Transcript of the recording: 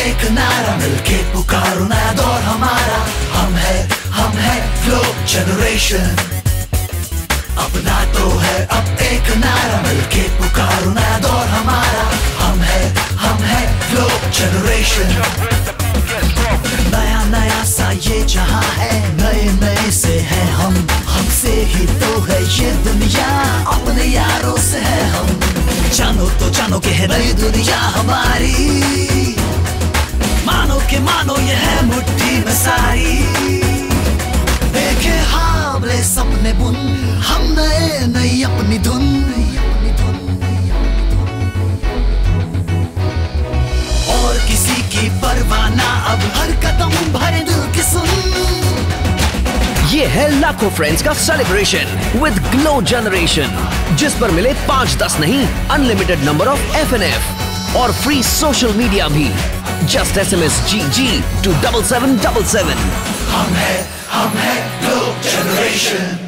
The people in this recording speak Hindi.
एक नारा मिलके पुकारो नया दौर हमारा। हम है फ्लो जनरेशन। अपना तो है अब एक नारा मिलके पुकारो नया दौर हमारा। हम है फ्लो जनरेशन। नया नया सा ये जहां है, नए नए से है हमसे ही तो है ये दुनिया, अपने यारों से है हम। जानो तो जानो के है नई दुनिया हमारी, मानो ये है मुट्ठी में सारी। देखे हावले सपने बुन, हम नई अपनी धुन। और किसी की परवाह ना अब, हर कदम भरे दिल की सुन। ये है लाखों फ्रेंड्स का सेलिब्रेशन विद ग्लो जनरेशन, जिस पर मिले 5-10 नहीं अनलिमिटेड नंबर ऑफ FNF और फ्री सोशल मीडिया भी। Just SMS GG to 7777। हम है ग्लो जनरेशन।